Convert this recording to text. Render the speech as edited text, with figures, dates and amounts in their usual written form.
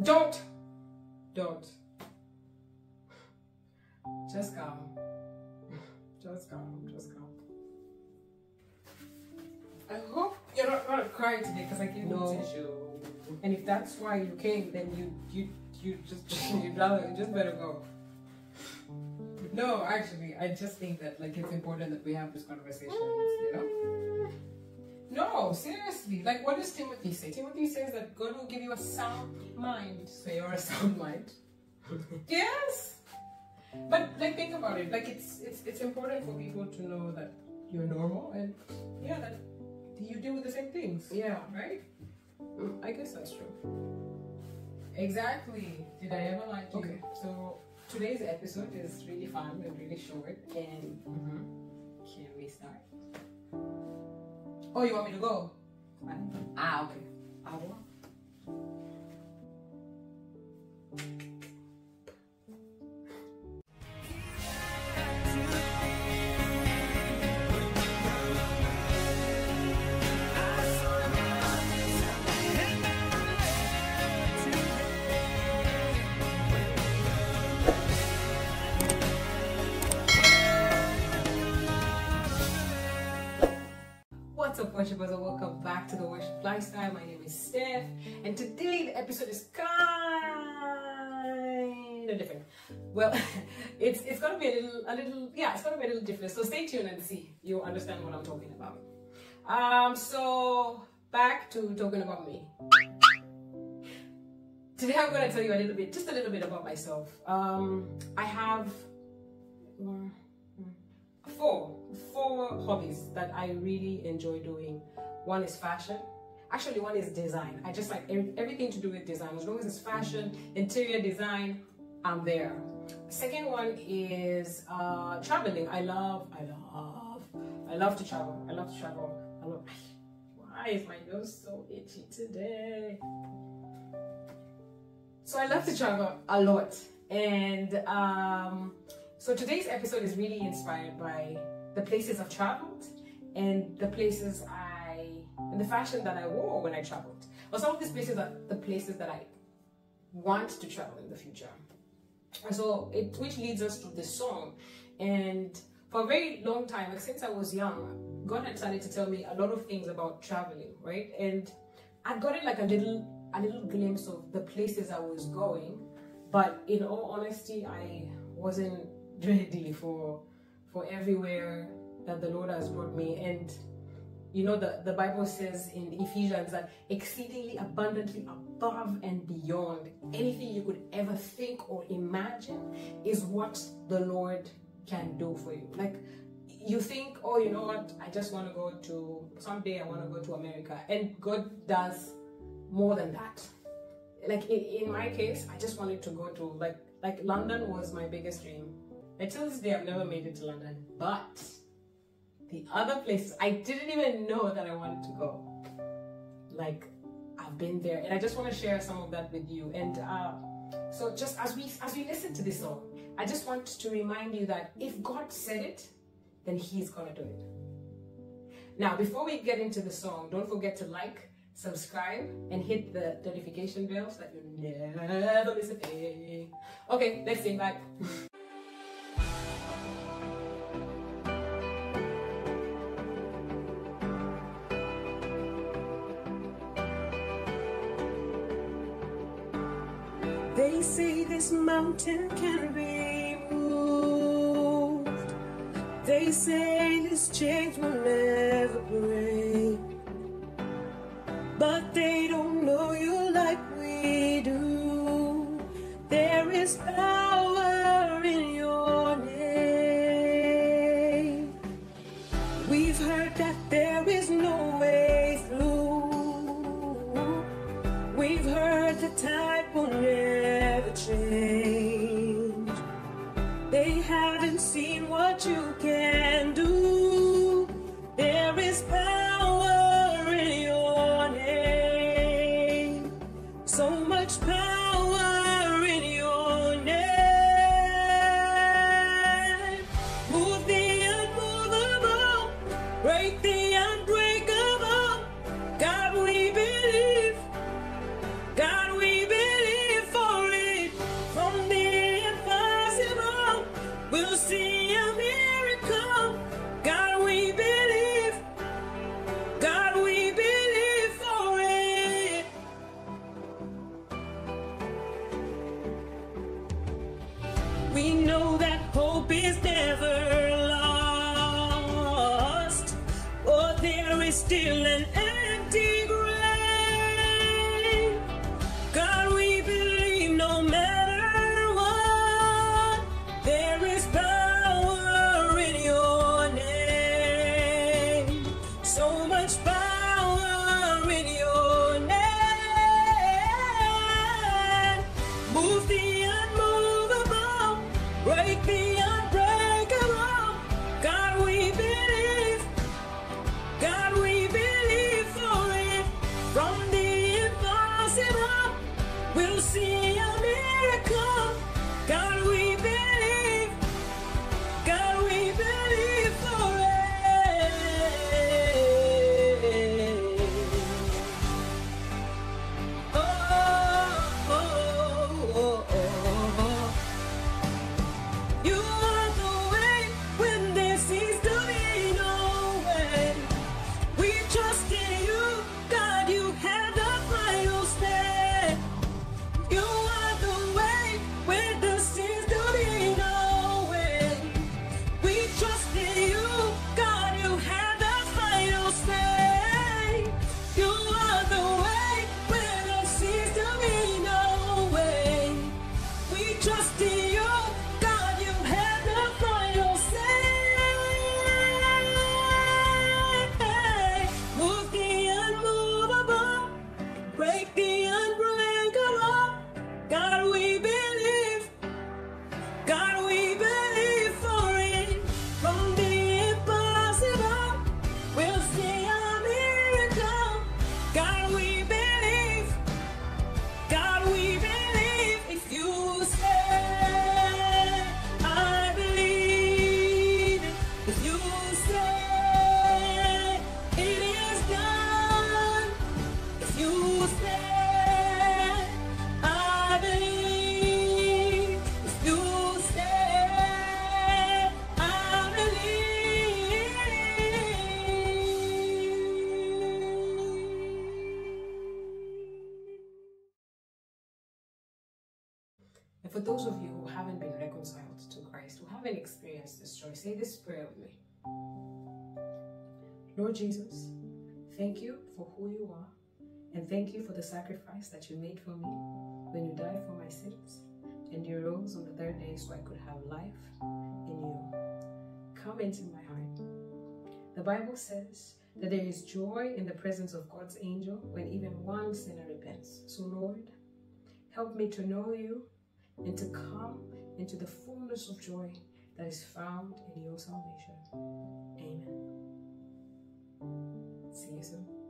Don't. Just calm. Just calm. I hope you're not gonna cry today because I gave you tissue. And if that's why you came, then you just better go. No, actually, I just think that like it's important that we have this conversation, you know? No, seriously. Like, what does Timothy say? Timothy says that God will give you a sound mind. So you're a sound mind. Yes. But like, think about it. Like, it's important for people to know that you're normal and yeah, that you deal with the same things. Yeah, right? I guess that's true. Exactly. Did I ever lie to you? Okay. So today's episode is really fun and really short. And can we start? Oh, you want me to go? Ah, okay. I will. What's up, worshipers, and welcome back to the Worship Lifestyle. My name is Steph, and today the episode is kind of different. Well, it's gonna be a little different. So stay tuned and see. You'll understand what I'm talking about. So back to talking about me. Today I'm gonna tell you just a little bit about myself. I have four hobbies that I really enjoy doing. One is fashion. Actually, one is design. I just like everything to do with design. As long as it's fashion, interior design, I'm there. Second one is traveling. I love to travel. Why is my nose so itchy today? So I love to travel a lot. And so today's episode is really inspired by the places I've traveled and the places and the fashion that I wore when I traveled. But some of these places are the places that I want to travel in the future. And so which leads us to this song. And for a very long time, like since I was young, God had started to tell me a lot of things about traveling, right? And I got it like a little glimpse of the places I was going. But in all honesty, I wasn't ready for everywhere that the Lord has brought me. And you know, the Bible says in Ephesians that exceedingly abundantly above and beyond anything you could ever think or imagine is what the Lord can do for you. Like, you think, oh, you know what, I just want to go to, someday I want to go to America, and God does more than that. Like in my case, I just wanted to go to like London was my biggest dream. Until this day, I've never made it to London, but the other places, I didn't even know that I wanted to go. Like, I've been there, and I just want to share some of that with you. And so just as we listen to this song, I just want to remind you that if God said it, then He's gonna do it. Now, before we get into the song, don't forget to like, subscribe, and hit the notification bell so that you never miss a thing. Okay, let's sing back. They say this mountain can be moved. They say this change will never break. But they don't know you like we do. There is power in your name. We've heard that there is no way through. We've heard the tide will never change. They haven't seen what you can do. There is power in your name. So much power in your name. Move the unmovable, break the unbreakable. God, we believe. God, we believe. is never lost. Oh, there is still an empty grave. God, we believe no matter what, there is power in your name. So much power in your name. Move the unmovable, break the unbreakable. God, we believe. God, we believe for it. From the impossible, we'll see a miracle. God, we believe. God, we believe for it. Oh, oh, oh, oh, oh. You are the way when there seems to be no way. We trust in you, God, you have the final say. You are the way when there seems to be no way. We trust in you, God, you have the final say. You are the way when there seems to be no way. We trust in you, God, you have the final say. Move the unmovable, break the unbreakable. God, we believe. God, we believe for it. From the impossible, we'll see a miracle. God, we believe. God, we believe. If you say, I believe it. If you say, it is done. If you say, I believe. If you say, I believe. And for those of you who haven't been reconciled to Christ, who haven't experienced this joy, say this prayer with me. Lord Jesus, thank you for who you are, and thank you for the sacrifice that you made for me when you died for my sins, and you rose on the third day so I could have life in you. Come into my heart. The Bible says that there is joy in the presence of God's angel when even one sinner repents. So Lord, help me to know you and to come into the fullness of joy that is found in your salvation. Amen. See you soon.